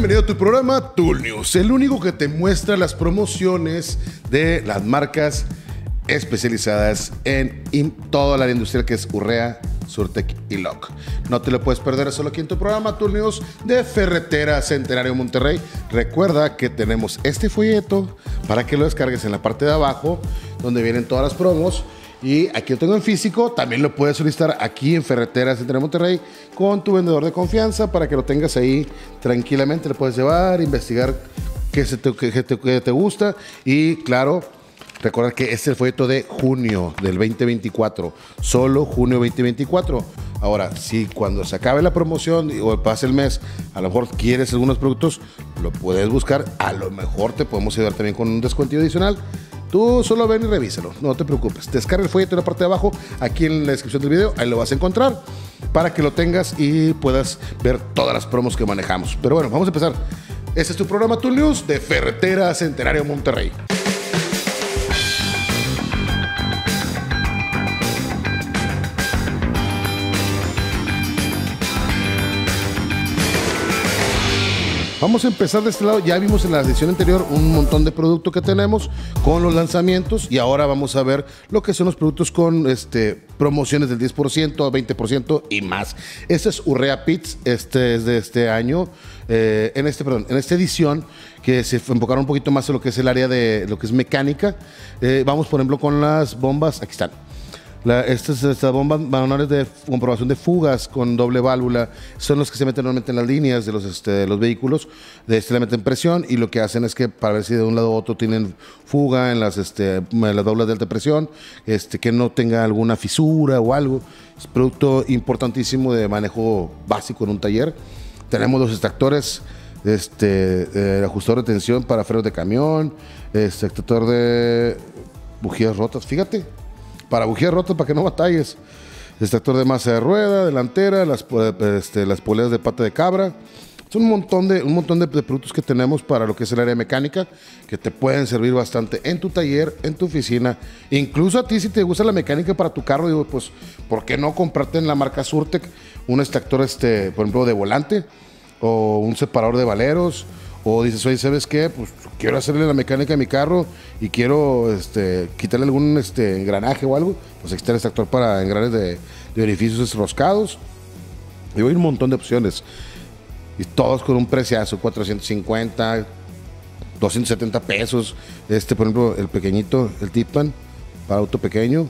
Bienvenido a tu programa Tool News, el único que te muestra las promociones de las marcas especializadas en toda la área industrial que es Urrea, Surtec y Loc. No te lo puedes perder solo aquí en tu programa Tool News de Ferretera Centenario Monterrey. Recuerda que tenemos este folleto para que lo descargues en la parte de abajo donde vienen todas las promos. Y aquí lo tengo en físico, también lo puedes solicitar aquí en Ferretera Centenario Monterrey con tu vendedor de confianza para que lo tengas ahí tranquilamente, lo puedes llevar, investigar qué te gusta y claro, recordar que este es el folleto de junio del 2024, solo junio 2024. Ahora, si cuando se acabe la promoción o pase el mes, a lo mejor quieres algunos productos, lo puedes buscar, a lo mejor te podemos ayudar también con un descuento adicional. Tú solo ven y revísalo, no te preocupes. Descarga el folleto en la parte de abajo, aquí en la descripción del video, ahí lo vas a encontrar para que lo tengas y puedas ver todas las promos que manejamos. Pero bueno, vamos a empezar. Este es tu programa Tool News de Ferretera Centenario Monterrey. Vamos a empezar de este lado. Ya vimos en la edición anterior un montón de productos que tenemos con los lanzamientos y ahora vamos a ver lo que son los productos con promociones del 10%, 20% y más. Este es Urrea Pits, este es de este año, en esta edición que se enfocaron un poquito más en lo que es el área de lo que es mecánica. Vamos por ejemplo con las bombas, aquí están. Estas bombas manuales de comprobación de fugas con doble válvula son los que se meten normalmente en las líneas de los vehículos. Le meten presión y lo que hacen es que para ver si de un lado a otro tienen fuga en las válvulas de alta presión, que no tenga alguna fisura o algo. Es producto importantísimo de manejo básico en un taller. Tenemos los extractores, ajustador de tensión para frenos de camión, extractor de bujías rotas, fíjate. Para bujías rotas, para que no batalles. Extractor de masa de rueda, delantera, las poleas de pata de cabra. Son un montón de productos que tenemos para lo que es el área mecánica, que te pueden servir bastante en tu taller, en tu oficina. Incluso a ti, si te gusta la mecánica para tu carro, digo, pues, ¿por qué no comprarte en la marca Surtec un extractor, por ejemplo, de volante o un separador de valeros? O dices, oye, ¿sabes qué? Pues quiero hacerle la mecánica a mi carro y quiero quitarle algún engranaje o algo. Pues aquí está el extractor para engranes de orificios roscados. Y hay un montón de opciones. Y todos con un preciazo, 450, 270 pesos. Por ejemplo, el pequeñito, el Tipman, para auto pequeño.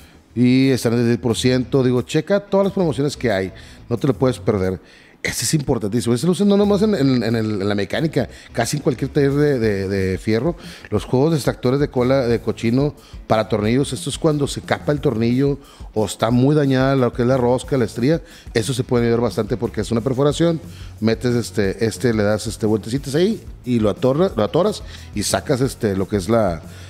Y están en 10%. Digo, checa todas las promociones que hay. No te lo puedes perder. Este es importantísimo. Este lo usan no nomás en la mecánica, casi en cualquier taller de fierro. Los juegos de extractores de cola de cochino para tornillos, esto es cuando se capa el tornillo o está muy dañada lo que es la rosca, la estría. Eso se puede ayudar bastante porque es una perforación. Metes le das vueltecitas ahí y lo atoras y sacas lo que es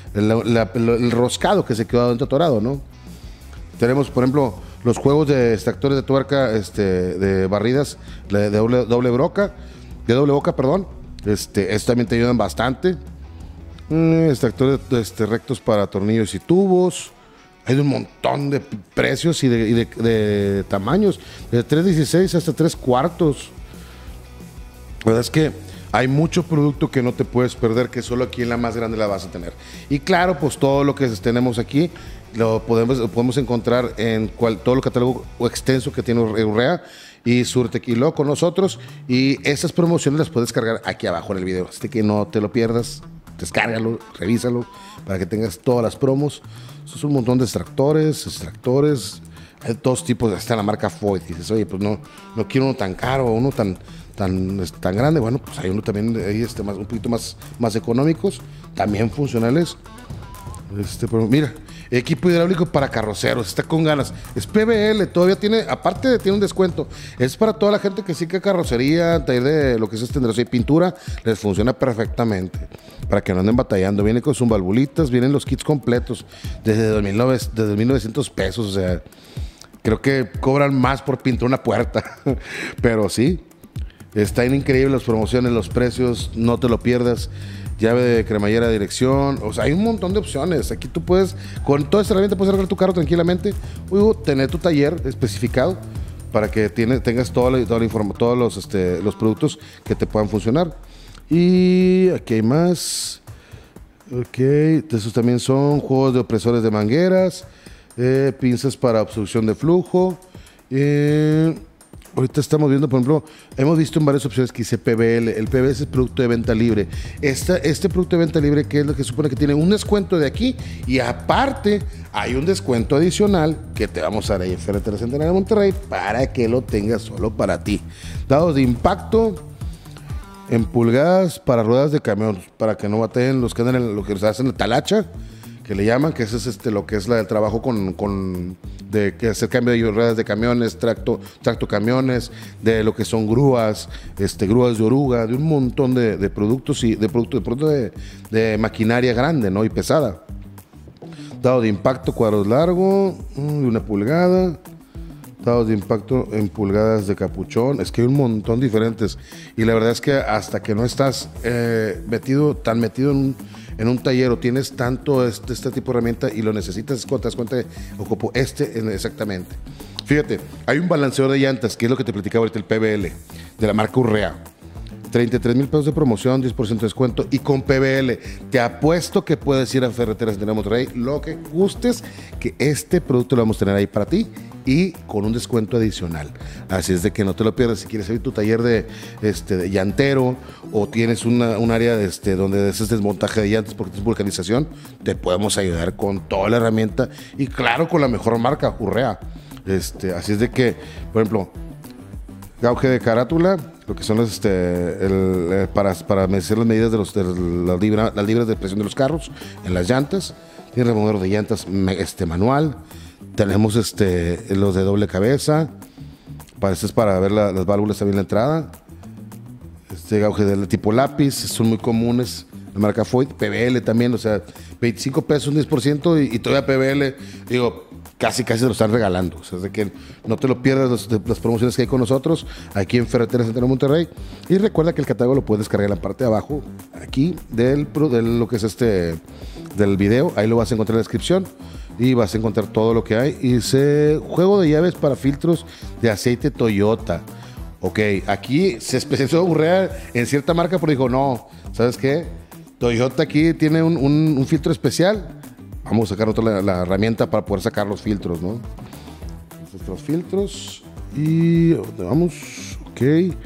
el roscado que se quedó adentro atorado, ¿no? Tenemos, por ejemplo, los juegos de extractores de tuerca de barridas de doble boca, perdón. Estos también te ayudan bastante. Extractores rectos para tornillos y tubos. Hay un montón de precios y de tamaños, de 3/16 hasta 3/4. La verdad es que hay mucho producto que no te puedes perder, que solo aquí en la más grande la vas a tener. Y claro, pues todo lo que tenemos aquí lo podemos encontrar en todo el catálogo extenso que tiene Urrea y Surtec y Loc con nosotros. Y estas promociones las puedes cargar aquí abajo en el video. Así que no te lo pierdas, descárgalo, revísalo para que tengas todas las promos. Eso es un montón de extractores. Hay todos tipos, hasta la marca Foyt. Dices, oye, pues no quiero uno tan caro o uno tan grande. Bueno, pues hay uno también ahí un poquito más económicos, también funcionales. Pero mira, equipo hidráulico para carroceros, está con ganas. Es PBL, todavía tiene un descuento. Es para toda la gente que sí que carrocería, taller de lo que es y pintura, les funciona perfectamente. Para que no anden batallando. Viene con sus valvulitas, vienen los kits completos desde 1900 pesos. O sea, creo que cobran más por pintar una puerta. Pero sí, están increíbles las promociones, los precios, no te lo pierdas. Llave de cremallera de dirección, o sea, hay un montón de opciones. Aquí tú puedes, con toda esta herramienta puedes arreglar tu carro tranquilamente, tener tu taller especificado para que tengas toda la todos los productos que te puedan funcionar. Y aquí hay más. Ok, esos también son juegos de opresores de mangueras, pinzas para obstrucción de flujo. Ahorita estamos viendo, por ejemplo, hemos visto en varias opciones que dice PBL. El PBL es producto de venta libre. Este producto de venta libre, que es lo que supone que tiene un descuento de aquí y aparte hay un descuento adicional que te vamos a dar ahí en Ferretera Centenario de Monterrey para que lo tengas solo para ti. Dados de impacto en pulgadas para ruedas de camión, para que no baten los que andan en lo que se hacen en talacha, que le llaman, que ese es lo que es el trabajo de que hacer cambio de ruedas de camiones, tracto camiones, de lo que son grúas, grúas de oruga, de un montón de productos y de maquinaria grande, ¿no? Y pesada. Dado de impacto, cuadros largos, de 1 pulgada. Dados de impacto en pulgadas de capuchón. Es que hay un montón diferentes. Y la verdad es que hasta que no estás tan metido en un taller o tienes tanto este tipo de herramienta y lo necesitas, cuando te das cuenta de ocupo exactamente. Fíjate, hay un balanceador de llantas, que es lo que te platicaba ahorita, el PBL, de la marca Urrea. 33,000 pesos de promoción, 10% de descuento y con PBL. Te apuesto que puedes ir a Ferreteras de Monterrey, lo que gustes, que este producto lo vamos a tener ahí para ti y con un descuento adicional. Así es de que no te lo pierdas. Si quieres abrir tu taller de llantero o tienes un área donde haces desmontaje de llantas porque tienes vulcanización, te podemos ayudar con toda la herramienta y claro, con la mejor marca, Urrea. Así es de que, por ejemplo, gauge de carátula, lo que son para medir las medidas de las libras de presión de los carros en las llantas. Tiene removedor de llantas manual. Tenemos los de doble cabeza. Para ver las válvulas también en la entrada. Gauge del tipo lápiz, son muy comunes. La marca Foyt, PBL también, o sea, 25 pesos, un 10% y todavía PBL, digo, casi se lo están regalando. O sea, es de que no te lo pierdas las promociones que hay con nosotros aquí en Ferretera Centenario de Monterrey. Y recuerda que el catálogo lo puedes descargar en la parte de abajo, aquí, de lo que es del video. Ahí lo vas a encontrar en la descripción y vas a encontrar todo lo que hay. Y dice, juego de llaves para filtros de aceite Toyota. Ok, aquí se especializó Urrea en cierta marca, pero dijo, no, ¿sabes qué? Toyota aquí tiene un filtro especial. Vamos a sacar la herramienta para poder sacar los filtros, ¿no? Estos filtros. Y ¿dónde vamos? Ok.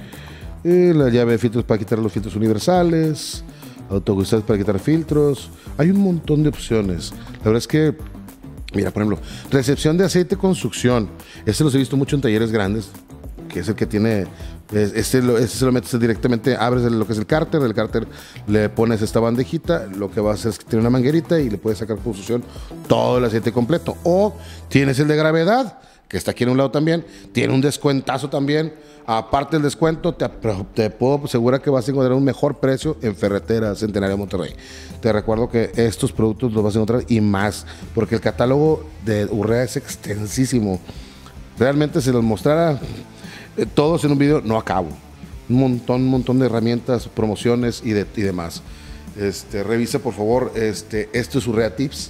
La llave de filtros para quitar los filtros universales. Autoguisados para quitar filtros. Hay un montón de opciones. La verdad es que, mira, por ejemplo, recepción de aceite construcción. Los he visto mucho en talleres grandes, que es el que tiene. Se lo metes directamente, abres lo que es el cárter, del cárter le pones esta bandejita, lo que va a hacer es que tiene una manguerita y le puedes sacar por succión todo el aceite completo. O tienes el de gravedad, que está aquí en un lado también, tiene un descuentazo también. Aparte del descuento, te puedo asegurar que vas a encontrar un mejor precio en Ferretera Centenario de Monterrey. Te recuerdo que estos productos los vas a encontrar y más, porque el catálogo de Urrea es extensísimo. Realmente si los mostrara todos en un video, no acabo. Un montón de herramientas, promociones y demás. Revisa por favor, esto es Urrea Tips,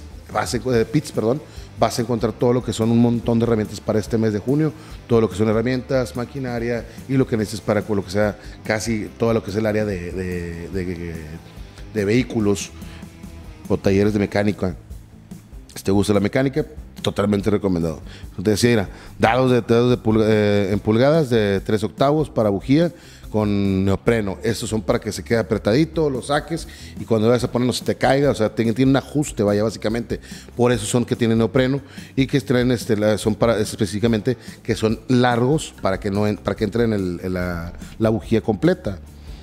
vas a encontrar todo lo que son un montón de herramientas para este mes de junio, todo lo que son herramientas, maquinaria y lo que necesites para lo que sea casi todo lo que es el área de vehículos o talleres de mecánica. Si te gusta la mecánica, totalmente recomendado. Te decía, mira, dados en pulgadas de 3/8 para bujía con neopreno. Estos son para que se quede apretadito, lo saques y cuando vayas a poner no se te caiga. O sea, tiene un ajuste, vaya, básicamente. Por eso son que tienen neopreno y que traen, son para específicamente que son largos para que entre en la bujía completa.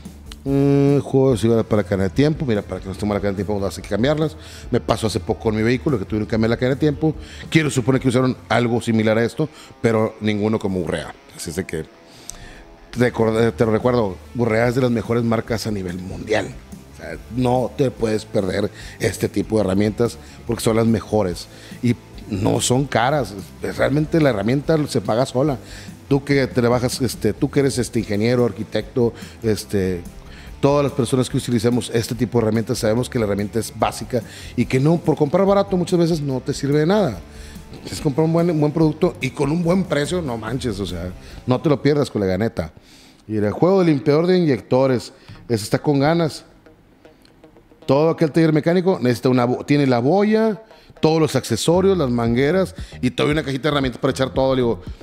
Juegos para cadena de tiempo. Mira, para que nos tome la cadena de tiempo vamos a cambiarlas. Me pasó hace poco con mi vehículo que tuvieron que cambiar la cadena de tiempo. Quiero suponer que usaron algo similar a esto, pero ninguno como Urrea. Así es de que te lo recuerdo, Urrea es de las mejores marcas a nivel mundial. O sea, no te puedes perder este tipo de herramientas porque son las mejores y no son caras. Realmente la herramienta se paga sola. Tú que trabajas, tú que eres ingeniero, arquitecto, todas las personas que utilizamos este tipo de herramientas sabemos que la herramienta es básica y que no, por comprar barato muchas veces no te sirve de nada. Si es comprar un buen producto y con un buen precio, no manches, o sea, no te lo pierdas, colega, neta. Y el juego del limpiador de inyectores, ese está con ganas. Todo aquel taller mecánico necesita tiene la boya, todos los accesorios, las mangueras y toda una cajita de herramientas para echar todo. Le digo,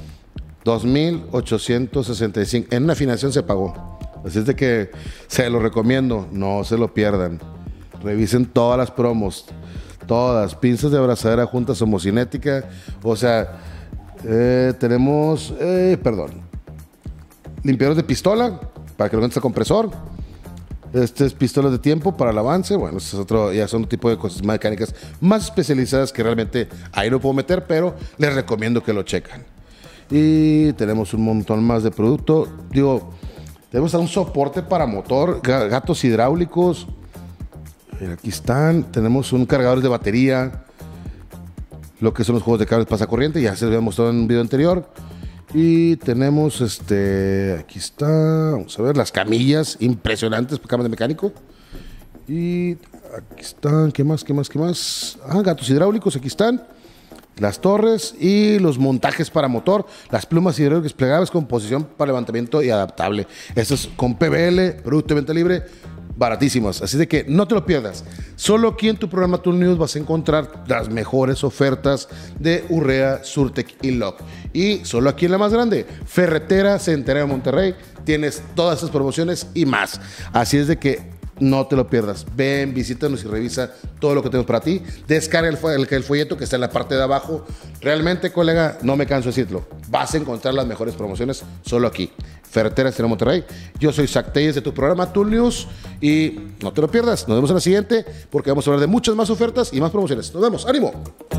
2,865. En una financiación se pagó. Así es de que se lo recomiendo, no se lo pierdan. Revisen todas las promos, todas, pinzas de abrazadera, juntas homocinética. O sea, tenemos, limpiadores de pistola para que lo encuentres a compresor. Este es pistolas de tiempo para el avance. Bueno, este es otro, ya son un tipo de cosas mecánicas más especializadas que realmente ahí no puedo meter, pero les recomiendo que lo chequen. Y tenemos un montón más de producto. Digo, tenemos un soporte para motor, gatos hidráulicos. Aquí están. Tenemos un cargador de batería. Lo que son los juegos de cables pasacorriente, ya se los había mostrado en un video anterior. Y tenemos aquí está, vamos a ver, las camillas impresionantes, camas de mecánico. Y aquí están, ¿qué más? Gatos hidráulicos, aquí están. Las torres y los montajes para motor, las plumas hidráulicas plegables con posición para levantamiento y adaptable. Esto es con PBL, producto de venta libre, baratísimos. Así de que no te lo pierdas. Solo aquí en tu programa Tool News vas a encontrar las mejores ofertas de Urrea, Surtec y Lock. Y solo aquí en la más grande, Ferretera Centenario de Monterrey, tienes todas estas promociones y más. Así es de que no te lo pierdas. Ven, visítanos y revisa todo lo que tenemos para ti. Descarga el folleto que está en la parte de abajo. Realmente, colega, no me canso de decirlo. Vas a encontrar las mejores promociones solo aquí. Ferretera Centenario de Monterrey. Yo soy Zach Telles de tu programa Tool News y no te lo pierdas. Nos vemos en la siguiente porque vamos a hablar de muchas más ofertas y más promociones. Nos vemos. ¡Ánimo!